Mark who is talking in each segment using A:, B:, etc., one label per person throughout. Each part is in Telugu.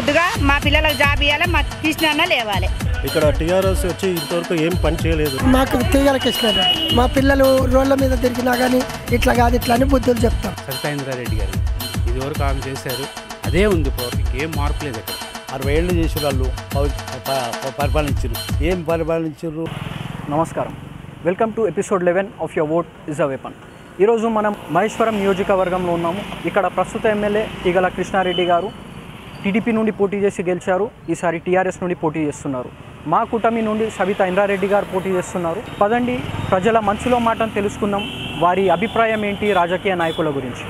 A: ముద్దుగా మా పిల్లలకు జాబ్ ఇవ్వాలి, మా కృష్ణ లేవాలి.
B: ఇక్కడ టీఆర్ఎస్ వచ్చి ఇంతవరకు ఏం పని చేయలేదు.
C: మాకు తీగల కృష్ణ రెడ్డి మా పిల్లలు రోడ్ల మీద తిరిగినా కానీ ఇట్లా కాదు ఇట్లా అని బుద్ధులు చెప్తాం.
D: సబితా ఇంద్ర రెడ్డి గారు ఇదివరకు ఆమె చేశారు, అదే ఉంది. పవర్కి ఏం మార్పు లేదు. ఇక్కడ
E: 60 ఏళ్ళు చేసిన వాళ్ళు పరిపాలించారు. ఏం పరిపాలించారు?
F: నమస్కారం, welcome to episode 11 of your vote is a weapon. ఈరోజు మనం మహేశ్వరం నియోజకవర్గంలో ఉన్నాము. ఇక్కడ ప్రస్తుత ఎమ్మెల్యే తీగల కృష్ణారెడ్డి గారు టీడీపీ నుండి పోటీ చేసి గెలిచారు. ఈసారి టీఆర్ఎస్ నుండి పోటీ చేస్తున్నారు. మా కూటమి నుండి సబితా ఇంద్ర రెడ్డి గారు పోటీ చేస్తున్నారు. పదండి ప్రజల మనసులో మాటను తెలుసుకుందాం, వారి అభిప్రాయం ఏంటి రాజకీయ నాయకుల గురించి.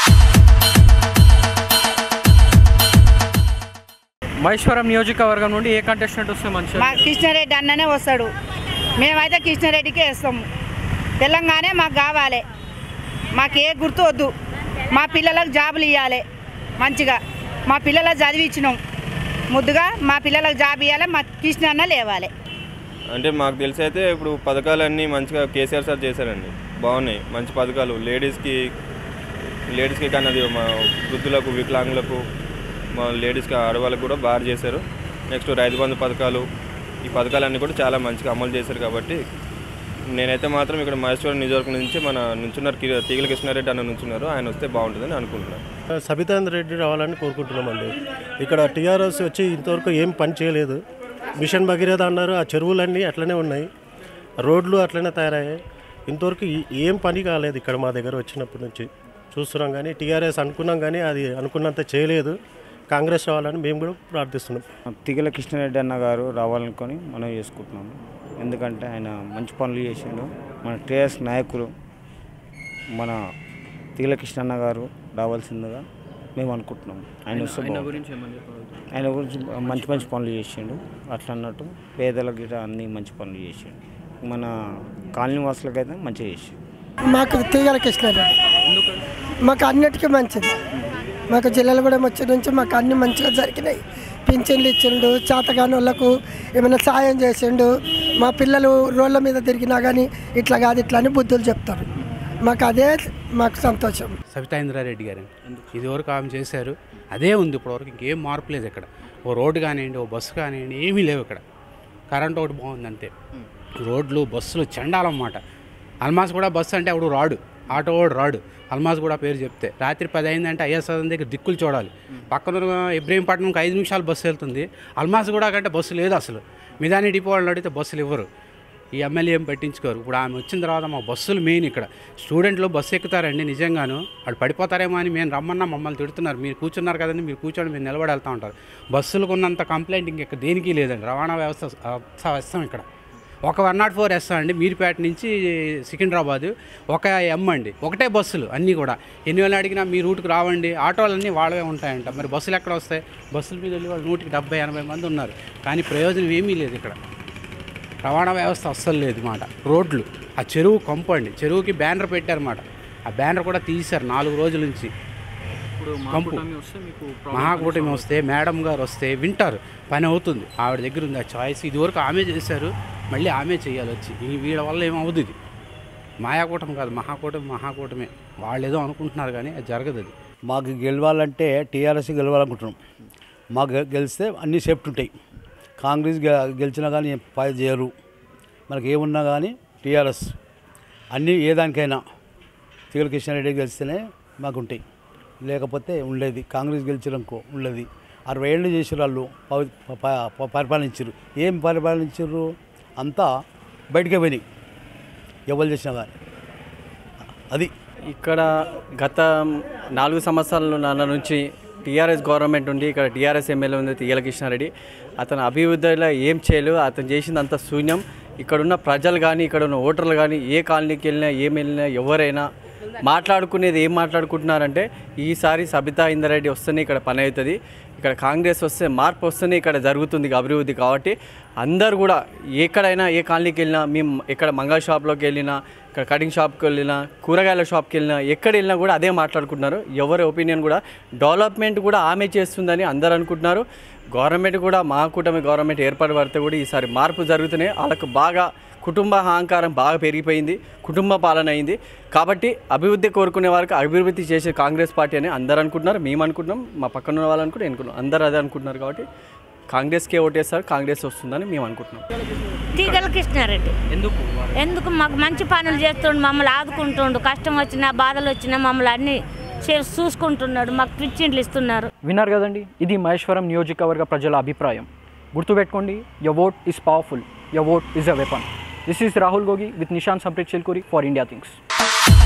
F: మహేశ్వరం నియోజకవర్గం నుండి ఏ కంటెస్టెంట్ వస్తే మంచిగా?
A: మా కృష్ణారెడ్డి అన్ననే వస్తాడు. మేమైతే కృష్ణారెడ్డికే వేస్తాము. తెలంగాణ మాకు కావాలి, మాకు ఏ గుర్తు వద్దు. మా పిల్లలకు జాబులు ఇవ్వాలి, మంచిగా మా పిల్లలకు చదివించినాం. ముద్దుగా మా పిల్లలకు జాబ్ ఇవ్వాలి, మా కృష్ణ లేవాలి.
G: అంటే మాకు తెలిసి అయితే ఇప్పుడు పథకాలన్నీ మంచిగా కేసీఆర్ సార్ చేశారండి, బాగున్నాయి. మంచి పథకాలు లేడీస్కి కానీ అది మా వృద్ధులకు, వికలాంగులకు, మా లేడీస్కి, ఆడవాళ్ళకు కూడా బాగా చేశారు. నెక్స్ట్ రైతు బంధు పథకాలు, ఈ పథకాలన్నీ కూడా చాలా మంచిగా అమలు చేశారు. కాబట్టి నేనైతే మాత్రం ఇక్కడ మహేశ్వరం నియోజకవర్గం నుంచి మన నుంచున్నారు తీగల కృష్ణారెడ్డి అన్న నుంచున్నారు, ఆయన వస్తే బాగుంటుందని అనుకుంటున్నాను.
B: సబితా ఇంద్ర రెడ్డి రావాలని కోరుకుంటున్నామండి. ఇక్కడ టీఆర్ఎస్ వచ్చి ఇంతవరకు ఏం పని చేయలేదు. మిషన్ భగీరథ అన్నారు, ఆ చెరువులన్నీ అట్లనే ఉన్నాయి, రోడ్లు అట్లనే తయారయ్యాయి. ఇంతవరకు ఏం పని కాలేదు ఇక్కడ మా దగ్గర వచ్చినప్పటి నుంచి చూస్తున్నాం. కానీ టీఆర్ఎస్ అనుకున్నాం కానీ అది అనుకున్నంత చేయలేదు. కాంగ్రెస్ రావాలని మేము కూడా ప్రార్థిస్తున్నాం.
H: తీగల కృష్ణారెడ్డి అన్న గారు రావాలనుకొని మనం చేసుకుంటున్నాము. ఎందుకంటే ఆయన మంచి పనులు చేసిండు. మన టీఆర్ఎస్ నాయకులు మన తీగల కృష్ణ అన్న గారు రావాల్సిందిగా మేము అనుకుంటున్నాము. ఆయన గురించి మంచి మంచి పనులు చేసిండు. అట్లా అన్నట్టు పేదల గిట అన్ని మంచి పనులు చేసిండు. మన కాలనీ వాసులకు అయితే మంచిగా చేసిండు.
C: మాకు తీగల కృష్ణ రెడ్డి మాకు అన్నిటికీ మంచిది. మాకు జిల్లాలు కూడా వచ్చి నుంచి మాకు అన్ని మంచిగా జరిగినాయి. పింఛన్లు ఇచ్చిండు, చేతగాని వాళ్ళకు ఏమైనా సాయం చేసిండు. మా పిల్లలు రోడ్ల మీద తిరిగినా కానీ ఇట్లా కాదు ఇట్లా అని బుద్ధులు చెప్తారు. మాకు అదే మాకు సంతోషం.
D: సబితా ఇంద్ర రెడ్డి గారు ఇదివరకు ఆమె చేశారు, అదే ఉంది. ఇప్పటివరకు ఇంకేం మార్పు లేదు. ఇక్కడ ఓ రోడ్డు కానివ్వండి, ఓ బస్సు కానివ్వండి, ఏమీ లేవు. ఇక్కడ కరెంట్ ఒకటి బాగుంది అంతే. రోడ్లు, బస్సులు చండాలన్నమాట. అల్మాస్ కూడా బస్సు అంటే అప్పుడు రాడు, ఆటో వాడు రాడు. అల్మాస్ కూడా పేరు చెప్తే రాత్రి 10 అయిందంటే ఐఎస్ఆర్ దగ్గర దిక్కులు చూడాలి. పక్కన ఇబ్రహీంపట్నంకి 5 నిమిషాలు బస్సు వెళ్తుంది. అల్మాస్ కూడా కంటే బస్సు లేదు అసలు. మిదాని డిపో వాళ్ళని అడిగితే బస్సులు ఇవ్వరు. ఈ ఎమ్మెల్యే ఏం పట్టించుకోరు. ఇప్పుడు ఆమె వచ్చిన తర్వాత మా బస్సులు మెయిన్. ఇక్కడ స్టూడెంట్లు బస్సు ఎక్కుతారండి, నిజంగాను వాడు పడిపోతారేమో అని మేము రమ్మన్నా మమ్మల్ని తిడుతున్నారు. మీరు కూర్చున్నారు కదండి, మీరు కూర్చొని మీరు నిలబడి వెళ్తూ ఉంటారు. బస్సులకు ఉన్నంత కంప్లైంట్ ఇంకెక్కడ దేనికి లేదండి. రవాణా వ్యవస్థ వస్తాం ఇక్కడ. ఒక 104 వేస్తాం అండి, మీరుపేట నుంచి సికింద్రాబాద్. ఒక ఎమ్ అండి, ఒకటే బస్సులు అన్నీ కూడా. ఎన్ని వేలు అడిగినా మీ రూట్కి రావండి. ఆటోలన్నీ వాళ్ళవే ఉంటాయంట. మరి బస్సులు ఎక్కడ వస్తాయి? బస్సుల మీద వెళ్ళి వాళ్ళు 170-80 మంది ఉన్నారు, కానీ ప్రయోజనం ఏమీ లేదు. ఇక్కడ రవాణా వ్యవస్థ అస్సలు లేదు మాట. రోడ్లు, ఆ చెరువు కంపండి, చెరువుకి బ్యానర్ పెట్టారన్నమాట. ఆ బ్యానర్ కూడా తీశారు 4 రోజుల నుంచి. కంపు మహాకూటమి వస్తే, మేడం గారు వస్తే వింటారు, పని అవుతుంది. ఆవిడ దగ్గర ఉంది ఆ చాయిస్. ఇదివరకు ఆమె చేశారు, మళ్ళీ ఆమె చేయాలి వచ్చి. వీళ్ళ వల్ల ఏమవుతుంది? ఇది మాయాకూటమి కాదు, మహాకూటమే. వాళ్ళు ఏదో అనుకుంటున్నారు కానీ అది జరగదు. అది
E: మాకు గెలవాలంటే టీఆర్ఎస్ గెలవాలనుకుంటున్నాం. మాకు గెలిస్తే అన్నీ సేఫ్టీ ఉంటాయి. కాంగ్రెస్ గెలిచినా కానీ పని చేయరు. మనకి ఏమున్నా కానీ టీఆర్ఎస్ అన్నీ ఏదానికైనా తీగల కృష్ణారెడ్డి గెలిస్తేనే మాకు ఉంటాయి, లేకపోతే ఉండేది. కాంగ్రెస్ గెలిచిననుకో ఉండేది. 60 ఏళ్ళు చేసిన వాళ్ళు పరిపాలించారు. ఏం పరిపాలించారు? అంతా బయటకే పోయినాయి ఎవరు చేసినా కానీ. అది
F: ఇక్కడ గత 4 సంవత్సరాల నుంచి టీఆర్ఎస్ గవర్నమెంట్ ఉండి ఇక్కడ టీఆర్ఎస్ ఎమ్మెల్యే ఉంది తీగల కృష్ణారెడ్డి. అతను అభివృద్ధిలో ఏం చేయలేదు. అతను చేసిందంత శూన్యం. ఇక్కడున్న ప్రజలు కానీ, ఇక్కడ ఉన్న ఓటర్లు కానీ, ఏ కాలనీకి వెళ్ళినా, ఏం వెళ్ళినా, ఎవరైనా మాట్లాడుకునేది ఏం మాట్లాడుకుంటున్నారంటే ఈసారి సబితా ఇంద్ర రెడ్డి వస్తేనే ఇక్కడ పని అవుతుంది, ఇక్కడ కాంగ్రెస్ వస్తే మార్పు వస్తేనే ఇక్కడ జరుగుతుంది అభివృద్ధి. కాబట్టి అందరు కూడా ఎక్కడైనా ఏ కాలనీకి వెళ్ళినా మేము ఎక్కడ మంగళ షాప్లోకి వెళ్ళినా ఇక్కడ కటింగ్ షాప్కి వెళ్ళినా కూరగాయల షాప్కి వెళ్ళినా ఎక్కడ వెళ్ళినా కూడా అదే మాట్లాడుకుంటున్నారు. ఎవరి ఒపీనియన్ కూడా డెవలప్మెంట్ కూడా ఆమె చేస్తుందని అందరు అనుకుంటున్నారు. గవర్నమెంట్ కూడా మా కూటమి గవర్నమెంట్ ఏర్పాటు పడితే కూడా ఈసారి మార్పు జరుగుతున్నాయి. వాళ్ళకు బాగా కుటుంబ అహంకారం బాగా పెరిగిపోయింది, కుటుంబ పాలన అయింది. కాబట్టి అభివృద్ధి కోరుకునే వారికి అభివృద్ధి చేసే కాంగ్రెస్ పార్టీ అని అందరు అనుకుంటున్నారు. మేము అనుకుంటున్నాం, మా పక్కన ఉన్న వాళ్ళు అనుకుంటే అనుకున్నాం, అందరూ అదే అనుకుంటున్నారు. కాబట్టి కాంగ్రెస్కే ఓటేస్తారు, కాంగ్రెస్ వస్తుందని మేము అనుకుంటున్నాం.
I: తీగల కృష్ణారెడ్డి
F: ఎందుకు
I: మాకు మంచి పనులు చేస్తుండు, మమ్మల్ని ఆదుకుంటుండు, కష్టం వచ్చినా బాధలు వచ్చినా మమ్మల్ని అన్ని చూసుకుంటున్నాడు, మాకు పిచ్చిండ్లు ఇస్తున్నారు.
F: విన్నారు కదండి, ఇది మహేశ్వరం నియోజకవర్గ ప్రజల అభిప్రాయం. గుర్తుపెట్టుకోండి, your vote is powerful, your vote is a weapon. This is Rahul Gogi with Nishan Sampreet Chilkuri for IndiaThinks.